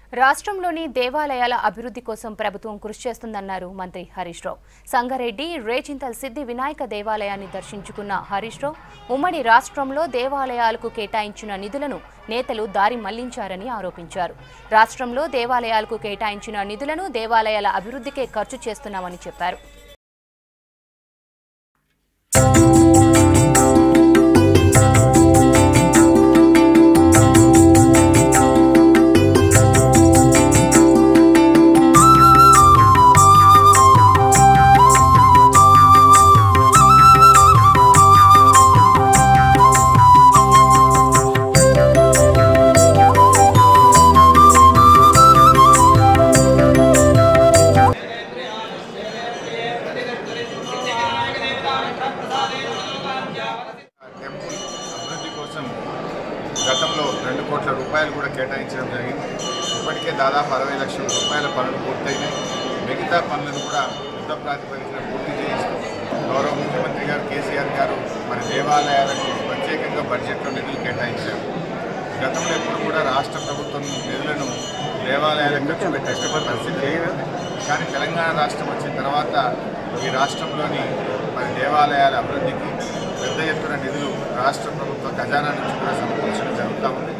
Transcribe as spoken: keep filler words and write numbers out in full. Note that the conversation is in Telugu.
రాష్ట్రంలోని దేవాలయాల అభివృద్ధి కోసం ప్రభుత్వం కృషి చేస్తుందన్నారు మంత్రి హరీష్ రావు. సంగారెడ్డి రేజింతల్ సిద్ధి వినాయక దేవాలయాన్ని దర్శించుకున్న హరీష్ రావు ఉమ్మడి రాష్ట్రంలో దేవాలయాలకు కేటాయించిన నిధులను నేతలు దారి మళ్లించారని ఆరోపించారు. రాష్ట్రంలో దేవాలయాలకు కేటాయించిన నిధులను దేవాలయాల అభివృద్ధికే ఖర్చు చేస్తున్నామని చెప్పారు. గతంలో రెండు కోట్ల రూపాయలు కూడా కేటాయించడం జరిగింది. ఇప్పటికే దాదాపు అరవై లక్షల రూపాయల పనులు పూర్తయినాయి. మిగతా పనులను కూడా యుద్ధ ప్రాతిపదికన పూర్తి చేయిస్తూ గౌరవ ముఖ్యమంత్రి గారు కేసీఆర్ గారు మరి దేవాలయాలకు ప్రత్యేకంగా బడ్జెట్లో నిధులు కేటాయించారు. గతంలో ఎప్పుడు కూడా రాష్ట్ర ప్రభుత్వం నిధులను దేవాలయాలకు ఖర్చు పెట్టే పరిస్థితి లేదు. కానీ తెలంగాణ రాష్ట్రం వచ్చిన తర్వాత ఈ రాష్ట్రంలోని మరి దేవాలయాల అభివృద్ధికి పెద్ద ఎత్తున నిధులు రాష్ట్ర ప్రభుత్వ ఖజానా నుంచి కూడా సమకూర్చడం జరుగుతూ ఉంది.